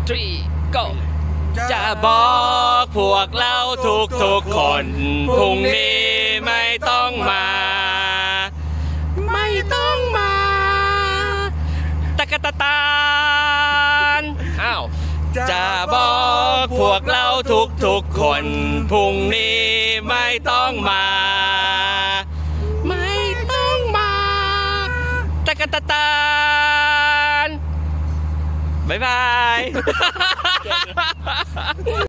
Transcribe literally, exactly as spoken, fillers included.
three go จะบอกพวกเราทุกทุกคนพรุ่งนี้ไม่ต้องมาไม่ต้องมาตะกะตะตานอ้าวจะบอกพวกเราทุกทุกคนพรุ่งนี้ไม่ต้องมาไม่ต้องมาตะกะตะตานบ๊ายบาย